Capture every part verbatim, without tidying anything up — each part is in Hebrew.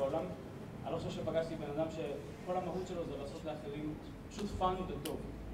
בעולם, אני לא חושב שפגשתי בן אדם שכל המהות שלו זה לעשות לאחרים פשוט פאן וטוב.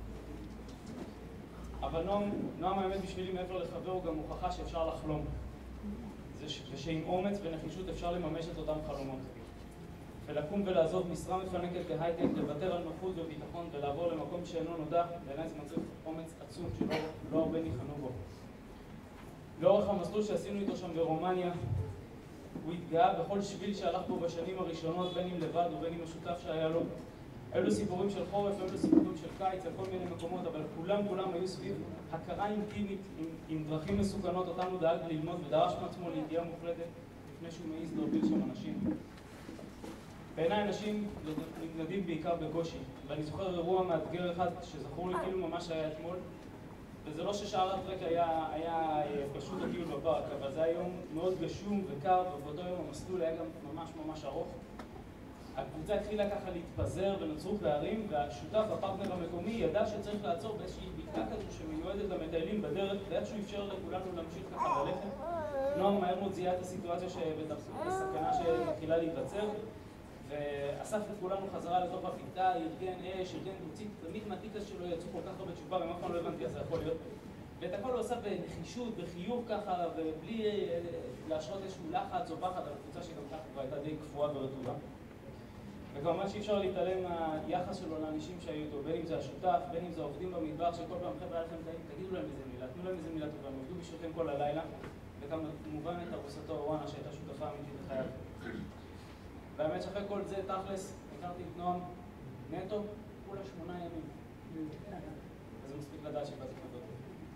אבל נועם, נועם האמת בשבילי מעבר לחבר הוא גם הוכחה שאפשר לחלום. ושעם אומץ ונחישות אפשר לממש את אותם חלומות. ולקום ולעזוב משרה מפנקת בהייטק, לוותר על נוחות וביטחון ולעבור למקום שאינו נודע, בעיניי זה מצריך אומץ עצום שלא לא הרבה ניחנו בו. לאורך המסלול שעשינו איתו שם ברומניה, הוא התגאה בכל שביל שהלך בו בשנים הראשונות, בין אם לבד ובין אם משותף שהיה לו. אלו סיפורים של חורף, אלו סיפורים של קיץ, על כל מיני מקומות, אבל כולם כולם היו סביב הכרה אינטימית עם, עם דרכים מסוכנות, אותנו דאג ללמוד ודרש מעצמו לידיעה מוחלטת לפני שהוא מעיז להוביל שם אנשים. בעיניי אנשים נתנדים בעיקר בקושי, ואני זוכר אירוע מאתגר אחד שזכור לי כאילו ממש היה אתמול, וזה לא ששער הטרק היה, היה פשוט הטיול בפארק, אבל זה היה יום מאוד גשום וקר, ובאותו יום המסלול היה גם ממש ממש ארוך. הקבוצה התחילה ככה להתפזר ונוצרו פערים, והשותף, הפרטנר המקומי, ידע שצריך לעצור באיזושהי בקעה כזו שמיועדת למטיילים בדרך, ואיכשהו אפשר לכולנו להמשיך ככה ללכת. נועם מהר מאוד זיהה את הסיטואציה שבסכנה שמתחילה להיווצר, ואסף את כולנו חזרה לתוך הפיתה, ארגן אש, ארגן תוציא, תמיד מהטיקס שלו יצאו כל כך הרבה תשובה, ומה פעם לא הבנתי, אז זה יכול להיות. ואת הכל הוא עשה בנחישות, בחיוך ככה, ובלי להשרות איזשהו לחץ או פחד על הקבוצה שגם ככה כבר הייתה די קפואה ורטובה. וכמובן שאי אפשר להתעלם מהיחס שלו לאנשים שהיו איתו, בין אם זה השותף, בין אם זה העובדים במטבח, שכל פעם חבר'ה היה לכם תגידו להם איזה מילה, תנו להם איזה מילה טובה, הם עובדו בשבילכם כל הלילה, וכמובן את ארוסתו רואנה שהייתה שותפה אמיתית לחייו. והאמת שאחרי כל זה, תכלס, הכרתי את נועם נטו, כולה שמונה ימים. אז זה מספיק לדעת שבאתי כמובן.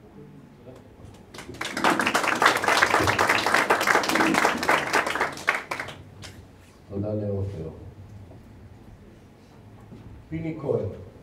תודה. תודה לעופר. פיני כהן.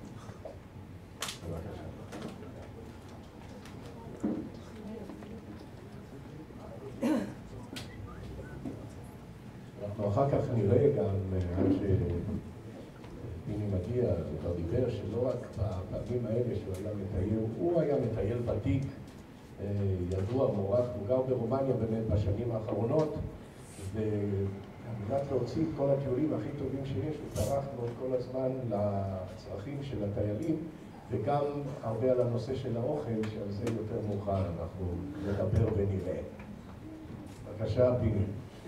אנחנו אחר כך נראה גם עד שפיני מגיע, הוא כבר דיבר שלא רק בפעמים האלה שהוא היה מטייל, הוא היה מטייל ותיק, ידוע, מוערך, הוא גר ברומניה באמת בשנים האחרונות, ועל מנת להוציא את כל הטיולים הכי טובים שיש, הוא טרח מאוד כל הזמן לצרכים של הטיילים, וגם הרבה על הנושא של האוכל, שעל זה יותר מאוחר אנחנו נדבר ונראה. בבקשה, פיני.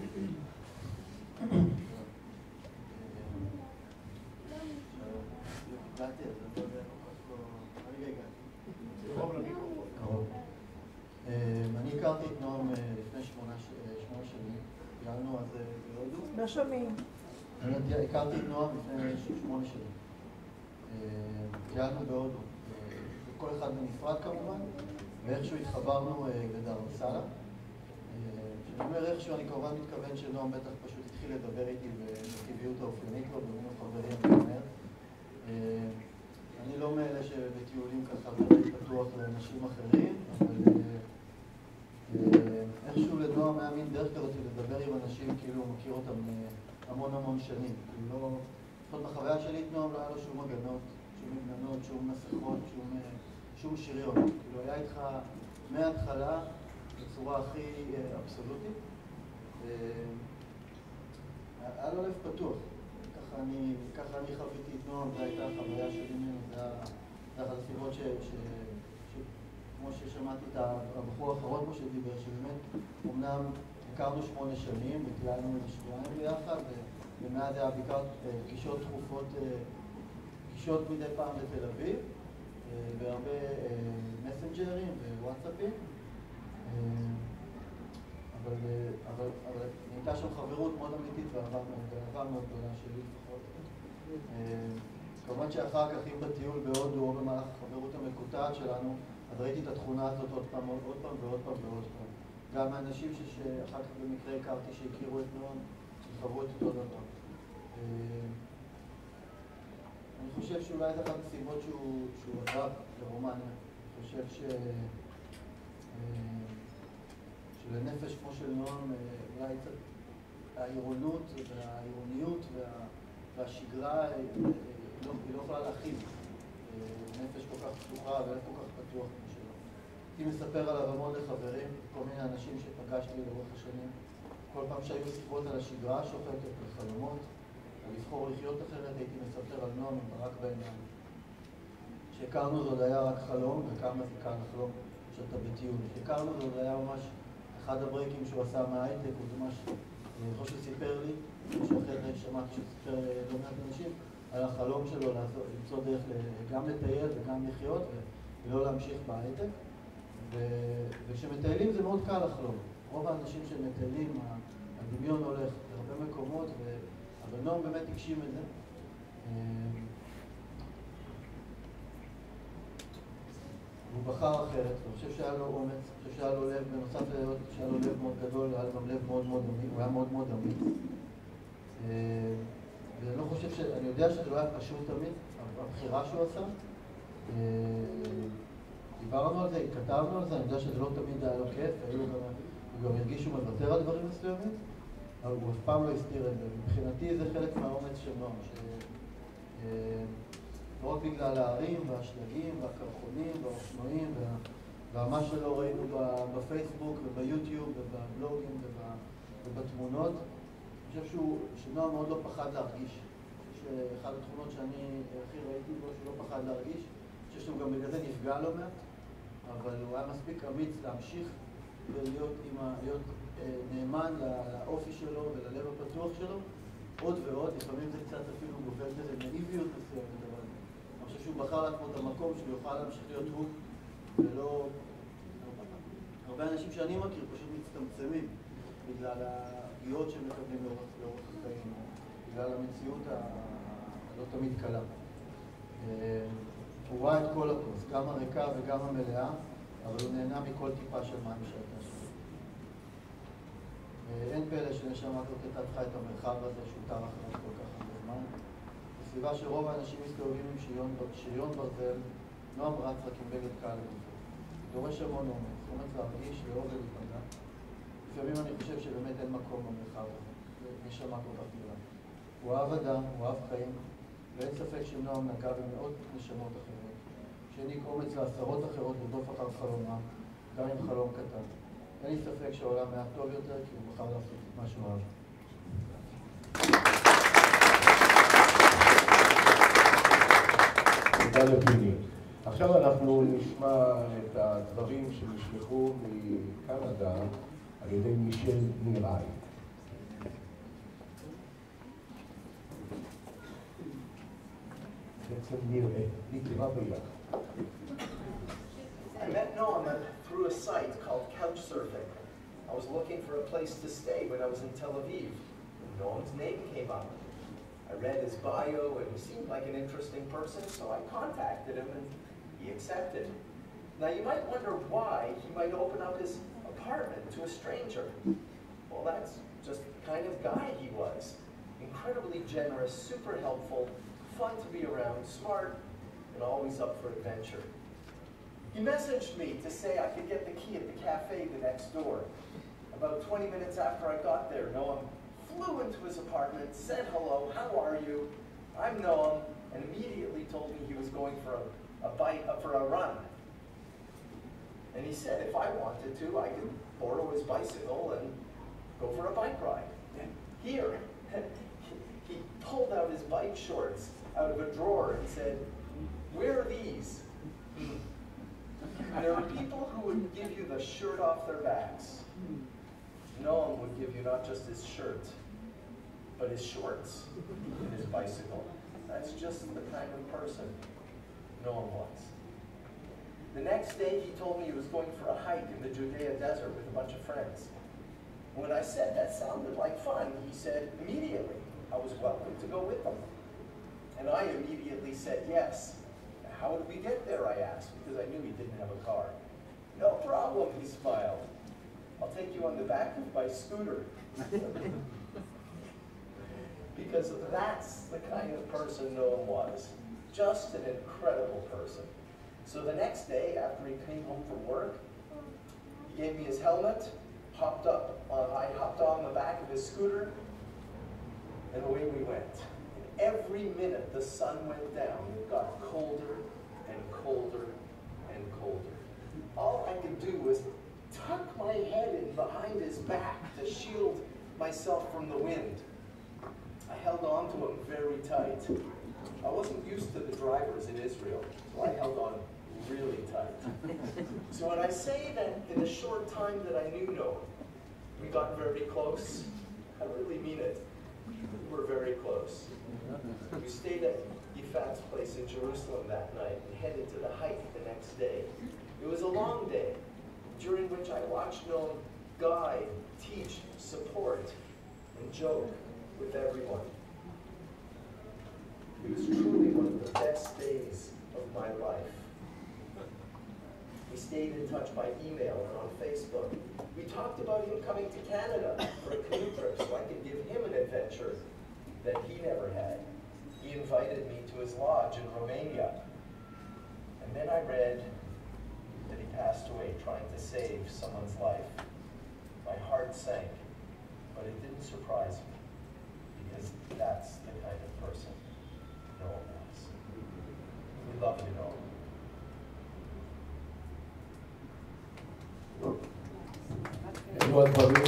אני הכרתי את נועם לפני שמונה שנים, טיילנו אז בהודו. לא שומעים. הכרתי את נועם לפני שמונה שנים. טיילנו בהודו, כל אחד בנפרד כמובן, ואיכשהו התחברנו בדרמסלה. כשאני אומר איכשהו, אני כמובן מתכוון שנועם בטח פשוט התחיל לדבר איתי בטבעיות האופיינית לו, במינו חברים, אני אומר. אני לא מאלה שבטיולים ככה זה פתוח לאנשים אחרים, אבל איכשהו לנועם היה מין דרך כזאת לדבר עם אנשים כאילו הוא מכיר אותם המון המון שנים. כאילו לא, לפחות בחוויה שלי את נועם לא היה לו שום הגנות, שום מגננות, שום מסכות, שום, שום שריון. כאילו היה איתך מההתחלה בצורה הכי אבסולוטית. היה לו לב פתוח. ככה אני, ככה אני חוויתי את נועם, זו הייתה החוויה שלי ממנו, זה אחת הסיבות ש... כמו ששמעתי את הבחור האחרון פה שדיבר, שבאמת אמנם הכרנו שמונה שנים וטיילנו איזה שבועיים ביחד, ומאז היה בעיקר פגישות תכופות, פגישות מדי פעם לתל אביב, והרבה מסנג'רים ווואטסאפים, אבל, אבל, אבל נהייתה שם חברות מאוד אמיתית ואהבה מאוד גדולה שלי לפחות. כמובן שאחר כך, אם בטיול בהודו או במהלך החברות המקוטעת שלנו, אז ראיתי את התכונה הזאת עוד פעם, עוד פעם ועוד פעם ועוד פעם. גם האנשים שאחר כך במקרה הכרתי שהכירו את נועם, שחוו את אותו דבר. אני חושב שאולי זה אחת הסיבות שהוא, שהוא עזב לרומניה. אני חושב ש... שלנפש כמו של נועם, אולי העירונות והעירוניות וה... והשגרה היא לא יכולה להכיל. נפש כל כך פתוחה ולב כל כך פתוח כמו שלו. הייתי מספר עליו המון לחברים, כל מיני אנשים שפגשתי לאורך השנים. כל פעם שהיו שיחות על השגרה השוחקת וחלומות, על לבחור לחיות אחרת, הייתי מספר על נועם עם ברק בעיניים. כשהכרנו זה עוד היה רק חלום, וכמה זה כאן לחלום שאתה בטיול. כשהכרנו זה עוד היה ממש אחד הברייקים שהוא עשה מההייטק, הוא ממש, אני חושב שסיפר לי, שאחרי זה שמעתי שסיפר לא מעט אנשים, על החלום שלו למצוא דרך גם לטייל וגם לחיות ולא להמשיך בהייטק. וכשמטיילים זה מאוד קל לחלום. רוב האנשים שמטיילים, הדמיון הולך להרבה מקומות, אבל נועם באמת הגשים את זה. הוא בחר אחרת, אני חושב שהיה לו אומץ, אני חושב שהיה לו לב, בנוסף להיות שהיה לו לב מאוד גדול, היה לו גם לב מאוד מאוד אמיץ, הוא היה מאוד מאוד אמיץ. ואני לא חושב ש... אני יודע שזה לא היה פשוט תמיד, הבחירה שהוא עשה. דיברנו על זה, התכתבנו על זה, אני יודע שזה לא תמיד היה לו כיף, הוא גם הרגיש שהוא מוותר על דברים מסוימים, אבל הוא אף פעם לא הסתיר את זה. מבחינתי זה חלק מהאומץ של נועם, לא רק בגלל הערים והשלגים והקרחונים והאופנועים ומה שלא ראינו בפייסבוק וביוטיוב ובבלוגים ובתמונות. אני חושב שנועם מאוד לא פחד להרגיש. שאחת התכונות שאני הכי ראיתי בו שהוא לא פחד להרגיש. אני חושב שהוא גם בגלל זה נפגע לא מעט, אבל הוא היה מספיק אמיץ להמשיך ולהיות להיות נאמן לאופי שלו וללב הפתוח שלו עוד ועוד. לפעמים זה קצת אפילו גובל בזה נאיביות מסוימת, אבל אני חושב שהוא בחר לעצמו את המקום שהוא יוכל להמשיך להיות הוא, ולא... הרבה אנשים שאני מכיר פשוט מצטמצמים בגלל הפגיעות שהם מקבלים לאורך החיים, בגלל המציאות הלא תמיד קלה. הוא ראה את כל הכוס, גם הריקה וגם המלאה, אבל הוא נהנה מכל טיפה של מים שהייתה שם. אין פלא שנשמה זאת תתפחה את המרחב הזה שהוא טר אחריו כל כך הרבה זמן. בסביבה שרוב האנשים מסתובבים עם שריון ברזל, נועם רץ רק עם בגד קל לגופו. דורש המון אומץ, אומץ להרגיש, לאהוב ולהיפגע. לפעמים אני חושב שבאמת אין מקום במרחב הזה, נשמה כל כך גדולה. הוא אהב אדם, הוא אהב חיים, ואין ספק שנועם נגע במאות נשמות אחרות, שהעניק אומץ לעשרות אחרות לרדוף אחר חלומם, גם עם חלום קטן. אין לי ספק שהעולם היה טוב יותר, כי הוא בחר לעשות את מה שהוא אהב. תודה לפיני. עכשיו אנחנו נשמע את הדברים שנשלחו מקנדה על ידי מישל ניראי. בעצם נראה, נקרא ביחד. I met Noam through a site called Couchsurfing. I was looking for a place to stay when I was in Tel Aviv. Noam's name came up. I read his bio and he seemed like an interesting person, so I contacted him and he accepted. Now you might wonder why he might open up his apartment to a stranger. Well, that's just the kind of guy he was. Incredibly generous, super helpful, fun to be around, smart, and always up for adventure. He messaged me to say I could get the key at the cafe the next door. About twenty minutes after I got there, Noam flew into his apartment, said hello, how are you? I'm Noam, and immediately told me he was going for a, a bike, uh, for a run. And he said if I wanted to, I could borrow his bicycle and go for a bike ride. Here, he pulled out his bike shorts out of a drawer and said, "Where are these?" There are people who would give you the shirt off their backs. Noam would give you not just his shirt, but his shorts and his bicycle. That's just the kind of person Noam was. The next day he told me he was going for a hike in the Judea desert with a bunch of friends. When I said that sounded like fun, he said immediately I was welcome to go with them. And I immediately said yes. How would we get there, I asked, because I knew he didn't have a car. No problem, he smiled. I'll take you on the back of my scooter. Because that's the kind of person Noam was. Just an incredible person. So the next day, after he came home from work, he gave me his helmet, hopped up, on, I hopped on the back of his scooter, and away we went. Every minute the sun went down, it got colder and colder and colder. All I could do was tuck my head in behind his back to shield myself from the wind. I held on to him very tight. I wasn't used to the drivers in Israel, so I held on really tight. So when I say that in the short time that I knew Noam, we got very close, I really mean it. We were very close. We stayed at Yifat's place in Jerusalem that night and headed to the hike the next day. It was a long day, during which I watched Noam guide, teach, support, and joke with everyone. It was truly one of the best days of my life. We stayed in touch by email and on Facebook. We talked about him coming to Canada for a canoe trip so I could give him an adventure that he never had. He invited me to his lodge in Romania. And then I read that he passed away trying to save someone's life. My heart sank, but it didn't surprise me, because that's the kind of person Noam was. We love you, Noam. אלו הדברים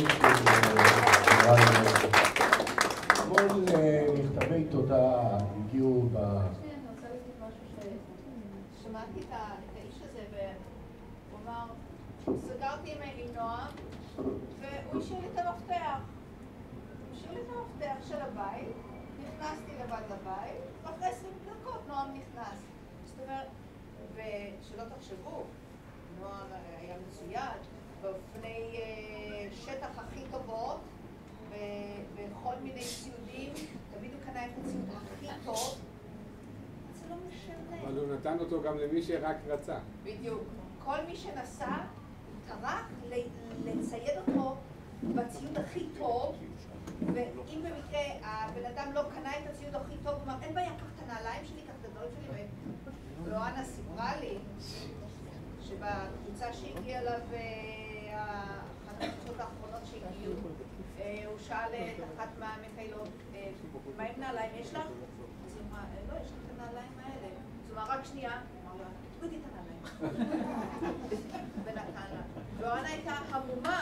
המון מכתבי תודה הגיעו ב... אני רוצה להגיד משהו ששמעתי את האיש הזה והוא אמר, סגרתי עם נועם והוא השאיר לי את המפתח. הוא השאיר לי את המפתח של הבית, נכנסתי לבד לבית, ואחרי עשרים דקות נועם נכנס. זאת אומרת, ושלא תחשבו, נועם היה מצויד באופני שטח הכי טובות ובכל מיני ציודים, תמיד הוא קנה את הציוד הכי טוב, זה לא משנה. אבל הוא נתן אותו גם למי שרק רצה. בדיוק. כל מי שנסע טרח לצייד אותו בציוד הכי טוב, ואם במקרה הבן אדם לא קנה את הציוד הכי טוב, הוא אמר, אין בעיה, קח את הנעליים שלי, קח את הדברים שלי, ולואנה סיפרה לי שבקבוצה שהגיעה אליו, אחת הקבוצות האחרונות שהגיעו, הוא שאל את אחת מהמטיילות, מה עם נעליים יש לך? אז היא אמרה, לא, יש לך את הנעליים האלה. אז הוא אמר, רק שנייה. הוא אמר לה, תורידי את הנעליים. ונתן לה. ואורנה הייתה המומה.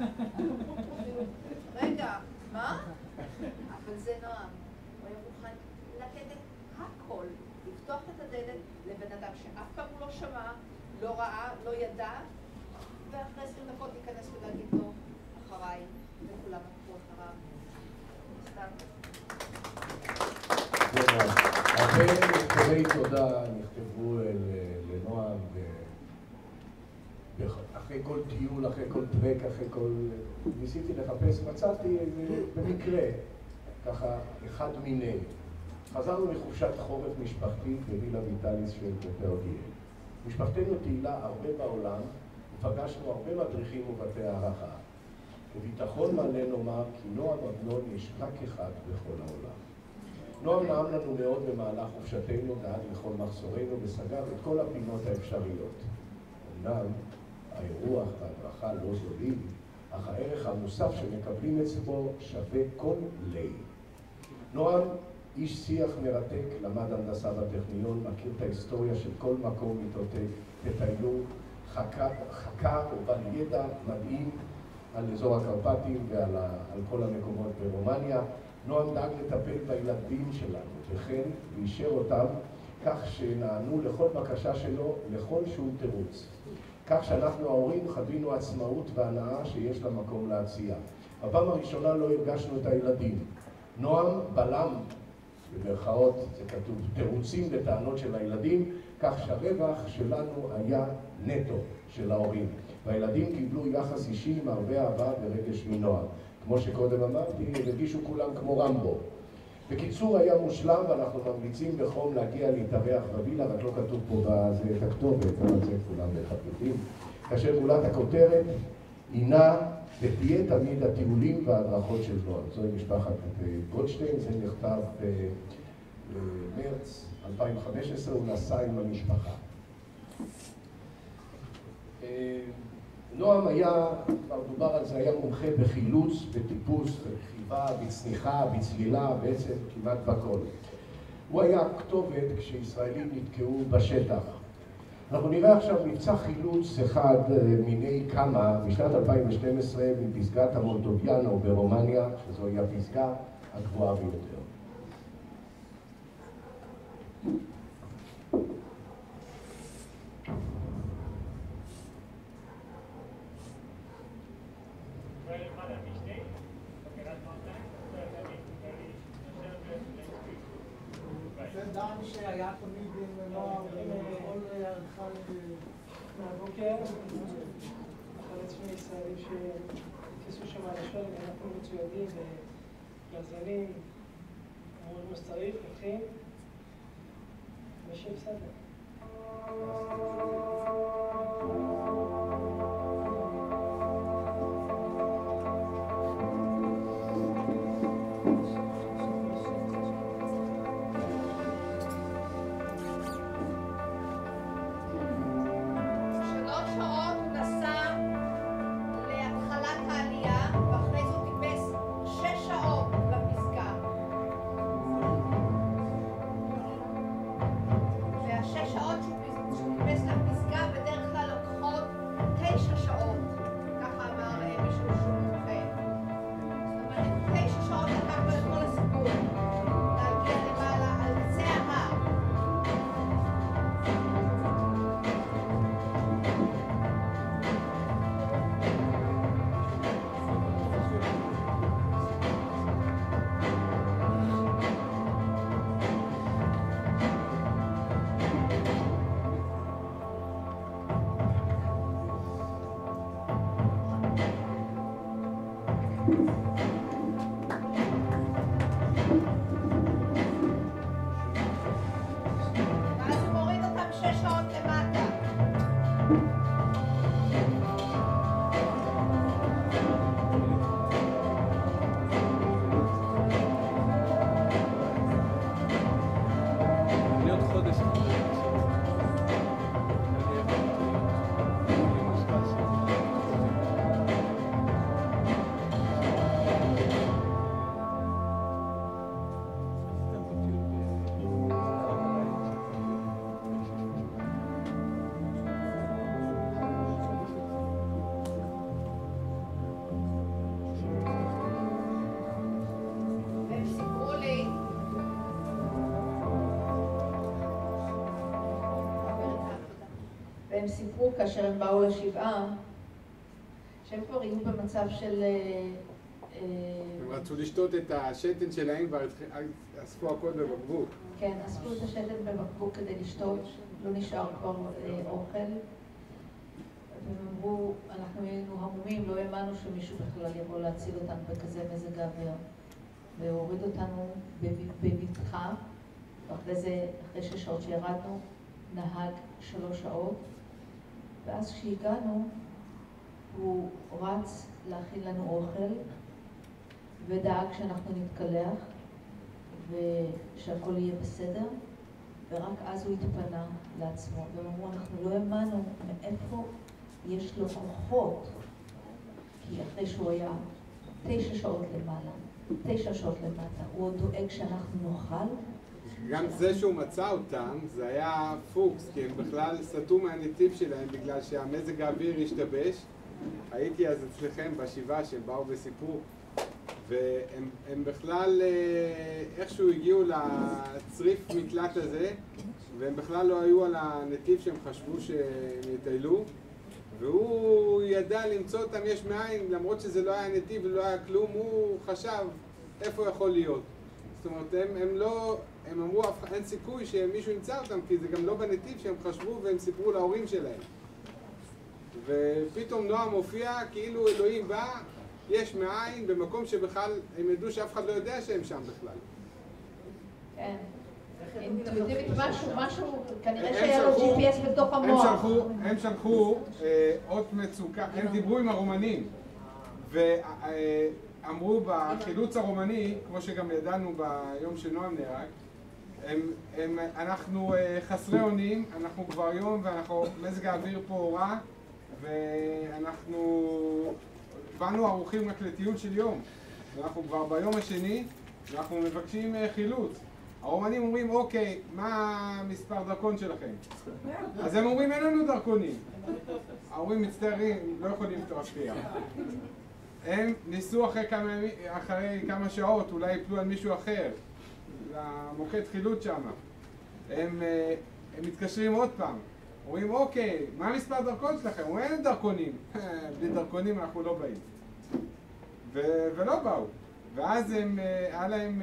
רגע, מה? אבל זה נועם. הוא היה מוכן לתת את הכל, לפתוח את הדלת לבן אדם שאף פעם הוא לא שמע, לא ראה, לא ידע, ואחרי עשרים דקות להיכנס ולהגיד לו, אחריי, וכולם הלכו אחריו. סתם. הרבה מכתבי תודה נכתבו לנועם, אחרי כל טיול, אחרי כל טרק, אחרי כל... ניסיתי לחפש, מצאתי במקרה, ככה, אחד מיני. חזרנו מחופשת חורף משפחתית בווילה ויטליס של פרגיה. משפחתנו תהילה הרבה בעולם, ופגשנו הרבה מדריכים ובתי הערכה. בביטחון מלא נאמר כי נועם עגנון יש רק אחד בכל העולם. נועם נעם לנו מאוד במהלך חופשתנו, דאג לכל מחסורנו וסגר את כל הפינות האפשריות. אמנם האירוח וההדרכה לא זולים, אך הערך המוסף שמקבלים אצלו שווה כל לי. נועם איש שיח מרתק, למד הנדסה בטכניון, מכיר את ההיסטוריה של כל מקום מתעותק, תטיילו, חקר, חקר ובן ידע מדהים על אזור הקרפטים ועל ה, על כל המקומות ברומניה. נועם דאג לטפל בילדים שלנו, וכן ואישר אותם כך שנענו לכל בקשה שלו, לכל שום תירוץ. כך שאנחנו ההורים חווינו עצמאות והנאה שיש לה מקום להציע. בפעם הראשונה לא הרגשנו את הילדים. נועם בלם, במרכאות זה כתוב, תירוצים וטענות של הילדים, כך שהרווח שלנו היה נטו של ההורים. והילדים קיבלו יחס אישי עם הרבה אהבה ורגש מנועם. כמו שקודם אמרתי, הרגישו כולם כמו רמבו. בקיצור היה מושלם, ואנחנו ממליצים בחום להגיע להתארח בווילה, רק לא כתוב פה בזה את הכתובת, אבל זה כולם בחפים. כאשר גולת הכותרת הינה ותהיה תמיד הטיולים וההדרכות של נועם. זוהי משפחת גולדשטיין, זה נכתב במרץ אלפיים וחמש עשרה, הוא נסע עם המשפחה. נועם היה, כבר דובר על זה, היה מומחה בחילוץ, בטיפוס, ברכיבה, בצניחה, בצלילה, בעצם כמעט בכל. הוא היה כתובת כשישראלים נתקעו בשטח. אנחנו נראה עכשיו מבצע חילוץ אחד מיני כמה בשנת אלפיים ושתים עשרה מפסגת המולדוביאנו ברומניה, שזוהי הפסגה הגבוהה ביותר. זה דן שהיה תמיד עם נוער כל ערכה מהבוקר, החלץ של ישראלים שכיסו שם על השול, אנחנו מצוידים וגזלים, אמרו כמו שצריך, פותחים, ושיהיה בסדר. והם סיפרו כאשר הם באו לשבעה, שהם כבר היו במצב של... הם רצו לשתות את השתן שלהם, כבר אספו הכל בבקבוק. כן, אספו את השתן בבקבוק כדי לשתות, לא נשאר כבר אוכל. והם אמרו, אנחנו היינו המומים, לא האמנו שמישהו בכלל יבוא להציל אותנו בכזה מזג האוויר. והוריד אותנו בבטחה, ואחרי זה, אחרי שש שעות שירדנו, נהג שלוש שעות. ואז כשהגענו, הוא רץ להכין לנו אוכל, ודאג שאנחנו נתקלח, ושהכל יהיה בסדר, ורק אז הוא התפנה לעצמו. והם אמרו, אנחנו לא האמנו מאיפה יש לו כוחות, כי אחרי שהוא היה תשע שעות למעלה, תשע שעות למטה, הוא עוד דואג שאנחנו נאכל. גם זה שהוא מצא אותם, זה היה פוקס, כי הם בכלל סטו מהנתיב שלהם בגלל שהמזג האוויר השתבש. הייתי אז אצלכם בשבעה שהם באו וסיפרו, והם הם בכלל איכשהו הגיעו לצריף מקלט הזה, והם בכלל לא היו על הנתיב שהם חשבו שהם יטיילו, והוא ידע למצוא אותם יש מאין, למרות שזה לא היה נתיב ולא היה כלום, הוא חשב איפה יכול להיות. זאת אומרת, הם, הם לא, הם אמרו, אין סיכוי שמישהו ימצא אותם, כי זה גם לא בנתיב שהם חשבו והם סיפרו להורים שלהם. ופתאום נועם הופיע, כאילו אלוהים בא, יש מאין, במקום שבכלל הם ידעו שאף אחד לא יודע שהם שם בכלל. כן. אינטואיטיבית משהו, משהו, כנראה שהיה לו ג'י פי אס בתוך המוח. הם שלחו אות מצוקה, הם דיברו עם הרומנים, ואמרו בחילוץ הרומני, כמו שגם ידענו ביום שנועם נהרג, אנחנו חסרי אונים, אנחנו כבר יום ואנחנו, מזג האוויר פה רע, ואנחנו באנו ערוכים רק לטיול של יום. אנחנו כבר ביום השני, ואנחנו מבקשים חילוץ. הרומנים אומרים, אוקיי, מה מספר דרכון שלכם? אז הם אומרים, אין לנו דרכונים. ההורים מצטערים, לא יכולים להשפיע. הם ניסו אחרי כמה, אחרי כמה שעות, אולי יפלו על מישהו אחר, למוקד חילוץ שם. הם, הם מתקשרים עוד פעם. אומרים, אוקיי, מה מספר דרכון שלכם? אומרים, אין דרכונים. בלי דרכונים אנחנו לא באים. ו- ולא באו. ואז הם, היה להם,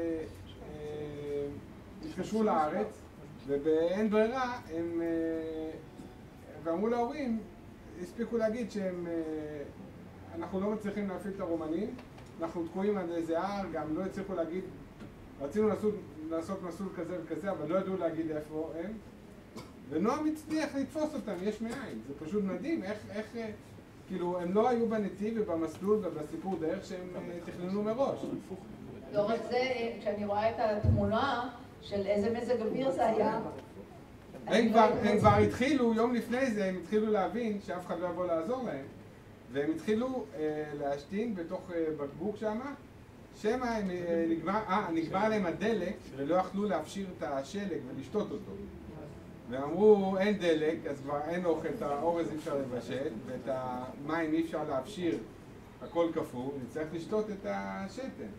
התקשרו לארץ, ובאין ברירה, הם, ואמרו להורים, הספיקו להגיד שהם, אנחנו לא מצליחים להפעיל את הרומנים, אנחנו תקועים על איזה הר, גם לא הצליחו להגיד, רצינו לעשות, לעשות מסלול כזה וכזה, אבל לא ידעו להגיד איפה הם. ונועם הצליח לתפוס אותם, יש מאין. זה פשוט מדהים, איך, איך, כאילו, הם לא היו בנתיב ובמסלול ובסיפור דרך שהם תכננו מראש. לא רק זה, כשאני רואה את התמונה של איזה מזג אוויר זה היה, הם כבר, הם כבר התחילו, יום לפני זה, הם התחילו להבין שאף אחד לא יבוא לעזור להם. והם התחילו אה, להשתין בתוך אה, בקבוק שם, שמא הם, אה, נגמר, אה, נגמר להם הדלק ולא יכלו להפשיר את השלג ולשתות אותו. והם אמרו, אין דלק, אז כבר אין אוכל, את האורז אי אפשר לבשל, ואת המים אי אפשר להפשיר, הכל קפוא, נצטרך לשתות את השתן.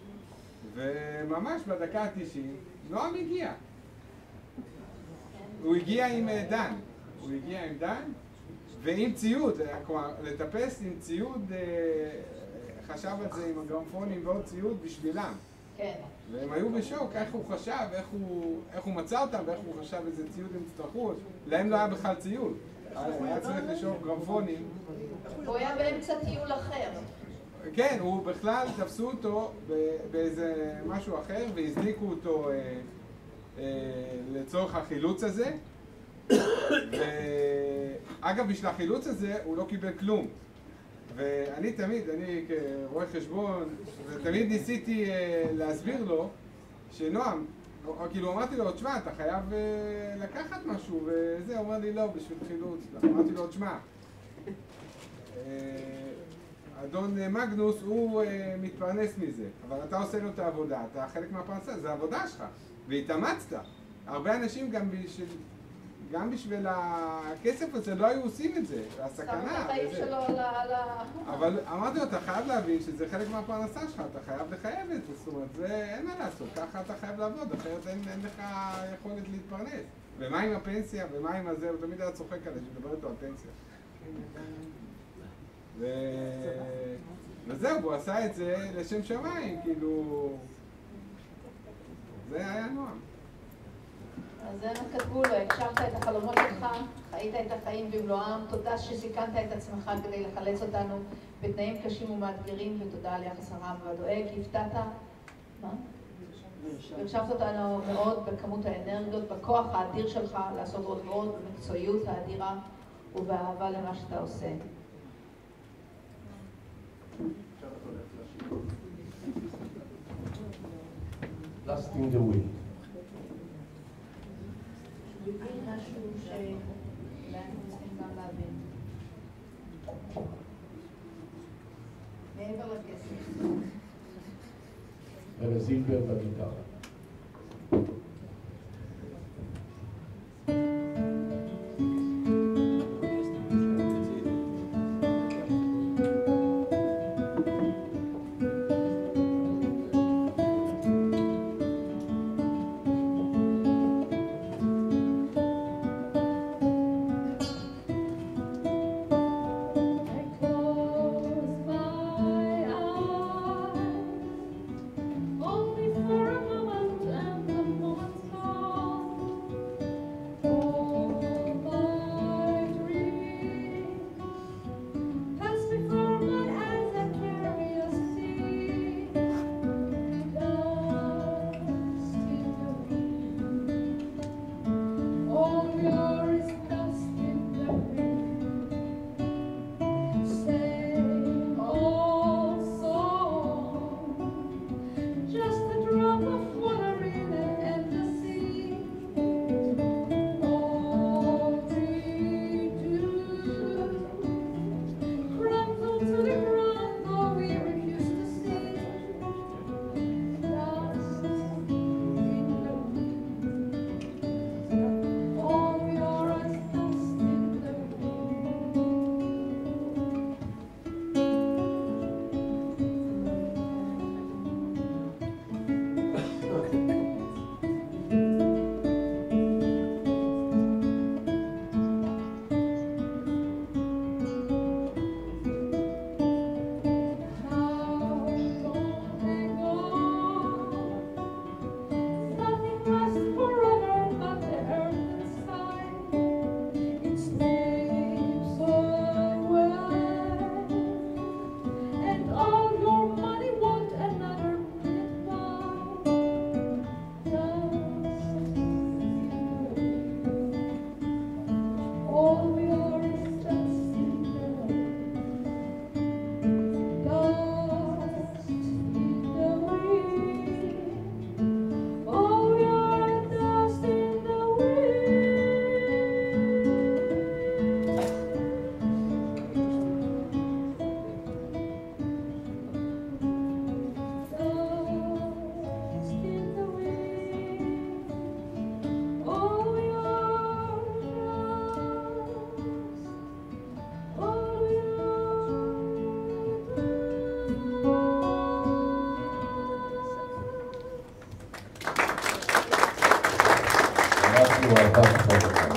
וממש בדקה ה-תשעים, נועם הגיע. הוא הגיע עם דן, הוא הגיע עם דן ועם ציוד, כלומר לטפס עם ציוד, חשב על זה עם הגרמפונים ועוד ציוד בשבילם. כן. והם היו בשוק, איך הוא חשב, איך הוא, איך הוא מצא אותם ואיך הוא חשב איזה ציוד הם יצטרכו. להם לא היה בכלל ציוד, היה צריך לשאוף גרמפונים. הוא היה באמצע טיול אחר. כן, הוא בכלל תפסו אותו באיזה משהו אחר והזניקו אותו אה, אה, לצורך החילוץ הזה. ואגב, בשביל החילוץ הזה הוא לא קיבל כלום. ואני תמיד, אני כרואה חשבון, ותמיד ניסיתי אה, להסביר לו שנועם, כאילו אמרתי לו, תשמע, אתה חייב אה, לקחת משהו, וזה, הוא אומר לי לא, בשביל חילוץ. אמרתי לו, תשמע, אה, אדון מגנוס הוא אה, מתפרנס מזה, אבל אתה עושה לו את העבודה, אתה חלק מהפרנסה, זה העבודה שלך, והתאמצת. הרבה אנשים גם בשביל, גם בשביל הכסף הזה לא היו עושים את זה, הסכנה. שם את החיים שלו על ה... אבל אמרתי לו, אתה חייב להבין שזה חלק מהפרנסה שלך, אתה חייב לחייב את זה, זאת אומרת, זה אין מה לעשות, ככה אתה חייב לעבוד, אחרת אין, אין לך יכולת להתפרנס. ומה עם הפנסיה, ומה עם הזה, הוא תמיד היה צוחק עליי, שדבר איתו על פנסיה. ו... וזהו, הוא עשה את זה לשם שמיים, כאילו... זה היה נועם. אז הם כתבו לו, הגשמת את החלומות שלך, חיית את החיים במלואם, תודה שסיכנת את עצמך כדי לחלץ אותנו בתנאים קשים ומאתגרים, ותודה על יחס הרם והדואג, הפתעת, מה? והקשבת אותנו מאוד בכמות האנרגיות, בכוח האדיר שלך לעשות עוד ועוד, במקצועיות האדירה ובאהבה למה שאתה עושה. Last in the wind. משהו שאנחנו צריכים גם להבין. מעבר לכסף. וזילבר בגיטרה. Only for a moment. מועבר כבר.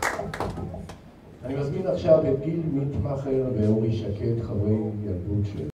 אני מזמין עכשיו את גיל מיטמאכר ואורי שקד, חברי ילדות של